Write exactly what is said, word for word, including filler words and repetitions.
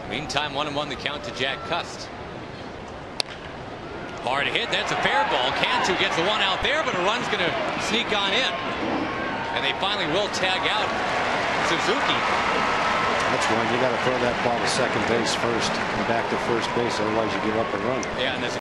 Meantime, one and one the count to Jack Cust. Hard hit. That's a fair ball. Cantu gets the one out there, but a run's going to sneak on in. And they finally will tag out Suzuki. That's one. You got to throw that ball to second base first and back to first base. Otherwise, you give up a run. Yeah, and this